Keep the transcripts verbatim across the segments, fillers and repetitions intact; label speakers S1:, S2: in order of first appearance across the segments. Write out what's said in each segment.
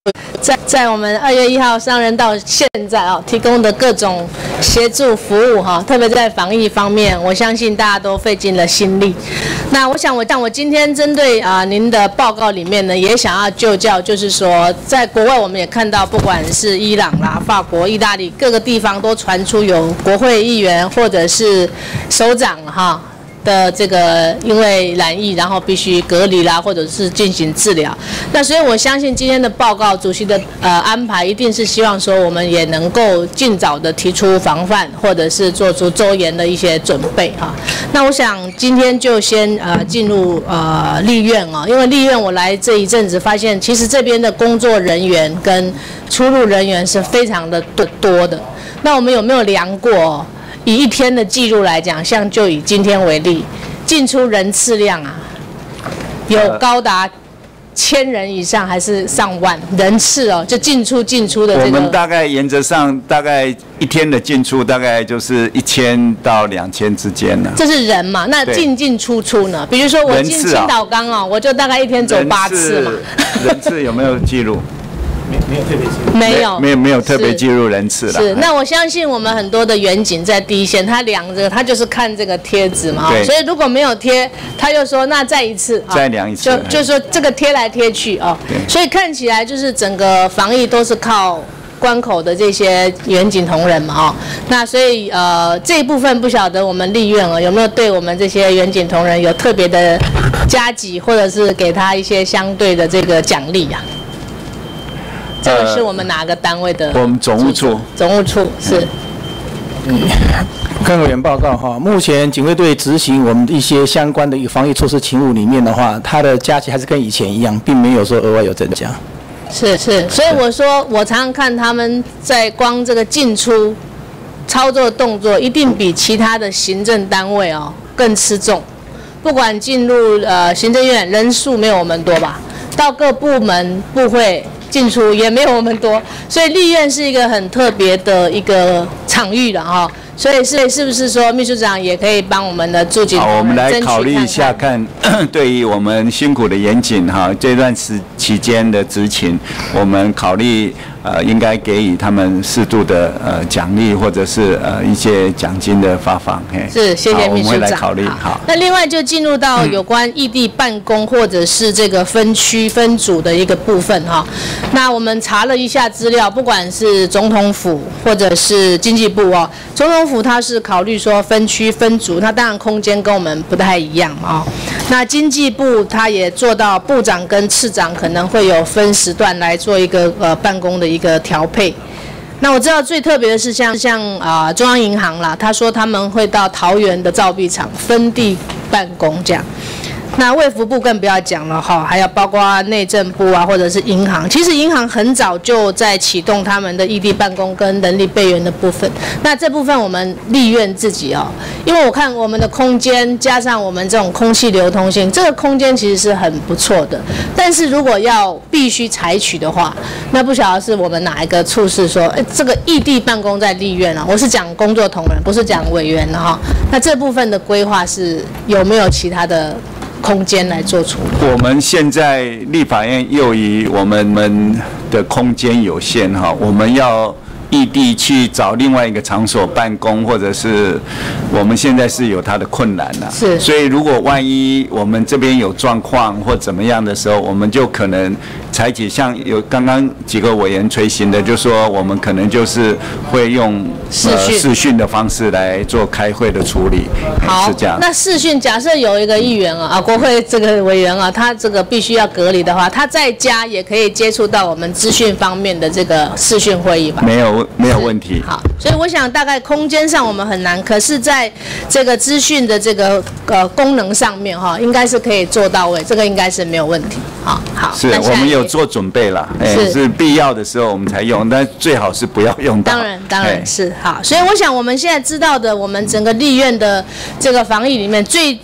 S1: 在在我们二月一号上任到现在啊，提供的各种协助服务哈，特别在防疫方面，我相信大家都费尽了心力。那我想我像我今天针对啊、呃、您的报告里面呢，也想要就教，就是说在国外我们也看到，不管是伊朗啦、法国、意大利各个地方都传出有国会议员或者是首长哈。的这个因为染疫，然后必须隔离啦，或者是进行治疗。那所以我相信今天的报告，主席的呃安排一定是希望说，我们也能够尽早的提出防范，或者是做出周延的一些准备哈。那我想今天就先呃进入呃立院啊，因为立院我来这一阵子发现，其实这边的工作人员跟出入人员是非常的多的。那我们有没有量过？以一天的记录来讲，像就以今天为例，进出人次量啊，有高达千人以上，还是上万人次哦？就进出进出的这个。
S2: 我们大概原则上大概一天的进出大概就是一千到两千之间呢。
S1: 这是人嘛？那进进出出呢？比如说我进青岛港哦，我就大概一天走八次嘛。
S2: 人次有没有记录？
S3: 没没有特别记录，
S1: 没有
S2: 没有没有特别记录人次了。
S1: 是，那我相信我们很多的员警在第一线，他量这个，他就是看这个贴纸嘛。所以如果没有贴，他就说那再一次，
S2: 再量一次，
S1: 就就说这个贴来贴去哦。所以看起来就是整个防疫都是靠关口的这些员警同仁嘛哦。那所以呃这一部分不晓得我们立院哦有没有对我们这些员警同仁有特别的加给，或者是给他一些相对的这个奖励呀？这个是我们哪个单位的？
S2: 我们总务处。
S1: 总务处是。
S3: 嗯，看委员报告哈，目前警卫队执行我们一些相关的一个防疫措施勤务里面的话，它的加起还是跟以前一样，并没有说额外有增加。
S1: 是是，所以我说我常常看他们在光这个进出操作动作，一定比其他的行政单位哦更吃重。不管进入呃行政院人数没有我们多吧，到各部门部会。进出也没有我们多，所以立院是一个很特别的一个场域了哈。所以是是不是说秘书长也可以帮我们的驻警？
S2: 好，我们来考虑一下看，看对于我们辛苦的员警哈这段时期间的执勤，我们考虑呃应该给予他们适度的呃奖励或者是呃一些奖金的发放。
S1: 是，谢谢秘书长。我们
S2: 会来考虑。好，
S1: 那另外就进入到有关异地办公或者是这个分区分组的一个部分哈。那我们查了一下资料，不管是总统府或者是经济部哦，总统府它是考虑说分区分组，它当然空间跟我们不太一样啊、哦。那经济部它也做到部长跟次长可能会有分时段来做一个呃办公的一个调配。那我知道最特别的是像像啊、呃、中央银行啦，他说他们会到桃园的造币厂分地办公这样。那卫福部更不要讲了哈，还有包括内政部啊，或者是银行。其实银行很早就在启动他们的异地办公跟人力备援的部分。那这部分我们立院自己哦，因为我看我们的空间加上我们这种空气流通性，这个空间其实是很不错的。但是如果要必须采取的话，那不晓得是我们哪一个处室说，哎，这个异地办公在立院啊，我是讲工作同仁，不是讲委员了哈。那这部分的规划是有没有其他的空间来做处理？
S2: 我们现在立法院由于我们们的空间有限哈，我们要异地去找另外一个场所办公，或者是我们现在是有它的困难了。
S1: 是，
S2: 所以如果万一我们这边有状况或怎么样的时候，我们就可能采取像有刚刚几个委员推行的，就说我们可能就是会用
S1: 视讯、呃、
S2: 视讯的方式来做开会的处理。
S1: 好，
S2: 是这样。
S1: 那视讯假设有一个议员啊，啊，国会这个委员啊，他这个必须要隔离的话，他在家也可以接触到我们资讯方面的这个视讯会议吧？
S2: 没有，没有问题。
S1: 好，所以我想大概空间上我们很难，可是在这个资讯的这个呃功能上面哈，应该是可以做到位，这个应该是没有问题。好，好，
S2: 是我们有做准备了，哎，是必要的时候我们才用，但最好是不要用到。
S1: 当然，当然是好。所以我想我们现在知道的，我们整个立院的这个防疫里面最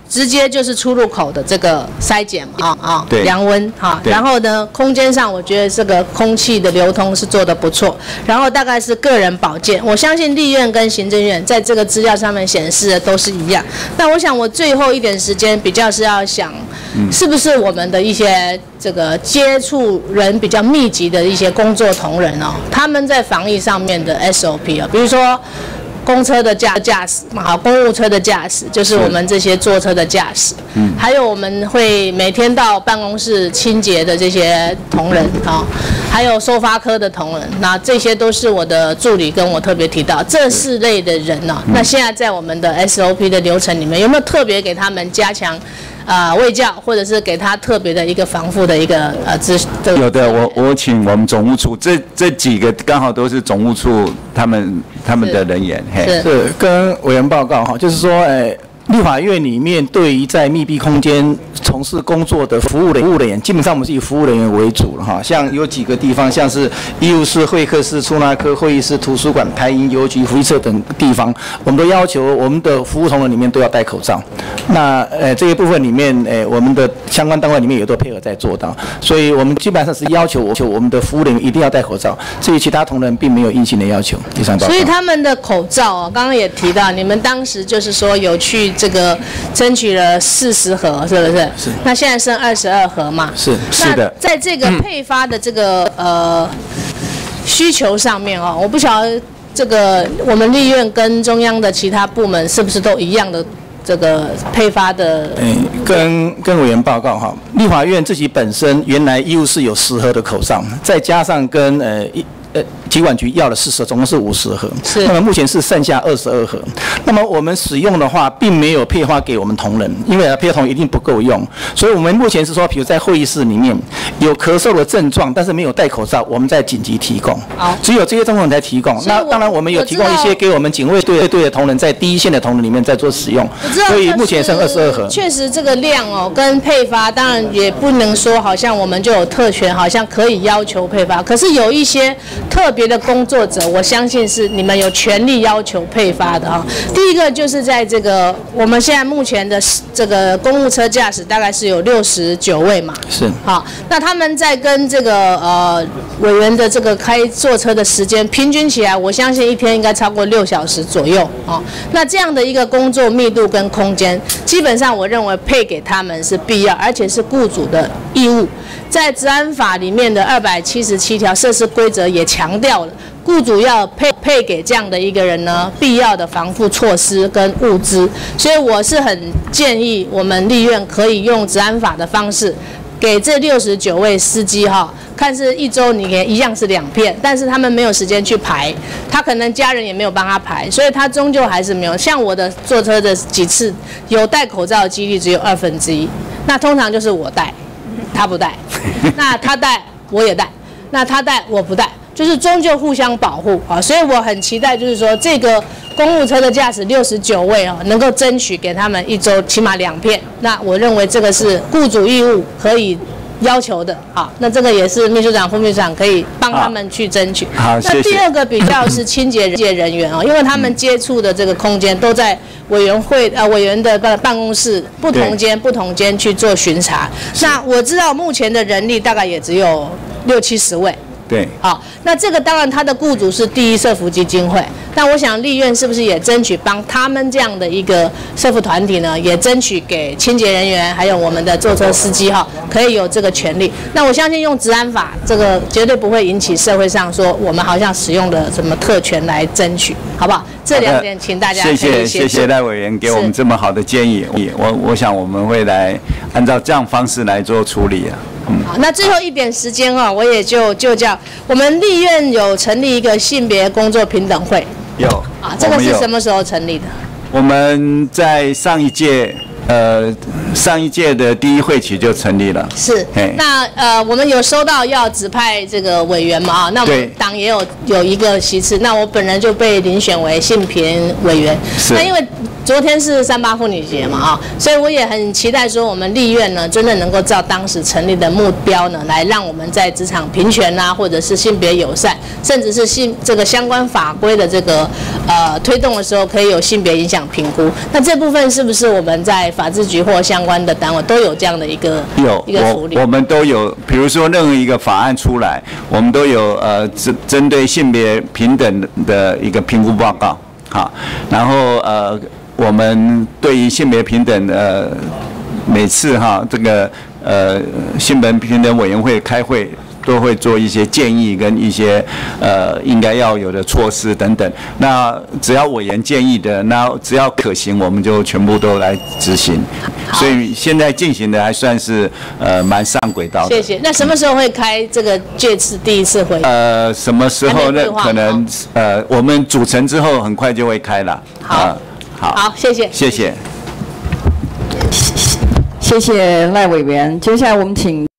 S1: 直接就是出入口的这个筛检嘛，啊啊，量温哈，然后呢，空间上我觉得这个空气的流通是做得不错，然后大概是个人保健，我相信立院跟行政院在这个资料上面显示的都是一样。那我想我最后一点时间比较是要想，是不是我们的一些这个接触人比较密集的一些工作同仁哦，他们在防疫上面的 S O P 啊，比如说。公车的驾驾驶，好，公务车的驾驶，就是我们这些坐车的驾驶，嗯，还有我们会每天到办公室清洁的这些同仁啊，还有收发科的同仁，那这些都是我的助理跟我特别提到这四类的人呢、啊。那现在在我们的 S O P 的流程里面，有没有特别给他们加强？啊、呃，卫教或者是给他特别的一个防护的一个呃资，
S2: 有的，我我请我们总务处这这几个刚好都是总务处他们他们的人员，嘿，
S3: 是跟委员报告哈，就是说，哎。立法院里面对于在密闭空间从事工作的服务的服务人员，基本上我们是以服务人员为主了哈。像有几个地方，像是医务室、会客室、出纳科、会议室、图书馆、台银、邮局、福利社等地方，我们都要求我们的服务同仁里面都要戴口罩。那呃这一部分里面，呃我们的相关单位里面也都配合在做到，所以我们基本上是要求我求我们的服务人员一定要戴口罩。至于其他同仁，并没有硬性的要求。以上报告。
S1: 所以他们的口罩哦，刚刚也提到，你们当时就是说有去。这个争取了四十盒，是不是？
S3: 是。
S1: 那现在剩二十二盒嘛？
S3: 是是的。
S1: 在这个配发的这个、嗯、呃需求上面哦，我不晓得这个我们立院跟中央的其他部门是不是都一样的这个配发的？
S3: 嗯，跟跟委员报告哈，立法院自己本身原来医务室有十盒的口罩，再加上跟呃一。呃，疾管局要了四十盒，总共是五十盒。
S1: 是。
S3: 那么目前是剩下二十二盒。那么我们使用的话，并没有配发给我们同仁，因为配发同仁一定不够用。所以我们目前是说，比如在会议室里面有咳嗽的症状，但是没有戴口罩，我们在紧急提供。好。只有这些状况才提供。那当然，我们有提供一些给我们警卫队队的同仁，在第一线的同仁里面在做使用。所以目前剩二十二盒。
S1: 确实，这个量哦，跟配发当然也不能说好像我们就有特权，好像可以要求配发。可是有一些。特别的工作者，我相信是你们有权利要求配发的哈。第一个就是在这个我们现在目前的这个公务车驾驶大概是有六十九位嘛，
S3: 是。
S1: 好，那他们在跟这个呃委员的这个开坐车的时间平均起来，我相信一天应该超过六小时左右啊。那这样的一个工作密度跟空间，基本上我认为配给他们是必要，而且是雇主的义务。在治安法里面的二百七十七条设施规则也强调了，雇主要配配给这样的一个人呢必要的防护措施跟物资，所以我是很建议我们立院可以用治安法的方式，给这六十九位司机哈，看是一周你给一样是两片，但是他们没有时间去排，他可能家人也没有帮他排，所以他终究还是没有。像我的坐车的几次有戴口罩的几率只有二分之一，那通常就是我戴。他不戴，那他戴我也戴，那他戴我不戴，就是终究互相保护啊。所以我很期待，就是说这个公务车的驾驶六十九位啊，能够争取给他们一周起码两片。那我认为这个是雇主义务可以要求的。好，那这个也是秘书长、副秘书长可以帮他们去争取。
S2: 好，
S1: 那第二个比较是清洁人员啊，因为他们接触的这个空间都在。委员会呃委员的办公室不同间不同间去做巡查，那我知道目前的人力大概也只有六七十位。
S2: 对，
S1: 好，那这个当然他的雇主是第一社福基金会，那我想立院是不是也争取帮他们这样的一个社福团体呢，也争取给清洁人员还有我们的坐车司机哈，可以有这个权利。那我相信用治安法这个绝对不会引起社会上说我们好像使用的什么特权来争取，好不好？这两点请大家可以
S2: 谢谢谢谢赖委员给我们这么好的建议，我我想我们会来按照这样方式来做处理啊。
S1: 嗯、好，那最后一点时间啊，我也就就叫我们立院有成立一个性别工作平等会。
S2: 有
S1: 啊，这个是什么时候成立的？
S2: 我们在上一届，呃，上一届的第一会期就成立了。
S1: 是。那呃，我们有收到要指派这个委员嘛？啊，那我们党也有有一个席次，那我本人就被遴选为性平委员。
S2: 是。
S1: 那因为昨天是三八妇女节嘛啊，所以我也很期待说我们立院呢，真的能够照当时成立的目标呢，来让我们在职场平权啊，或者是性别友善，甚至是性这个相关法规的这个呃推动的时候，可以有性别影响评估。那这部分是不是我们在法制局或相关的单位都有这样的一个
S2: 有
S1: 一个福利？
S2: 我我们都有，比如说任何一个法案出来，我们都有呃针针对性别平等的一个评估报告，好，然后呃我们对于性别平等呃每次哈这个呃性别平等委员会开会，都会做一些建议跟一些呃应该要有的措施等等。那只要委员建议的，那只要可行，我们就全部都来执行。所以现在进行的还算是呃蛮上轨道的。
S1: 谢谢。那什么时候会开这个这次第一次会议？
S2: 呃，什么时候呢？可能呃我们组成之后很快就会开了。
S1: 好，
S2: 呃、好，
S1: 好，谢谢，
S2: 谢谢，
S4: 谢谢赖委员。接下来我们请。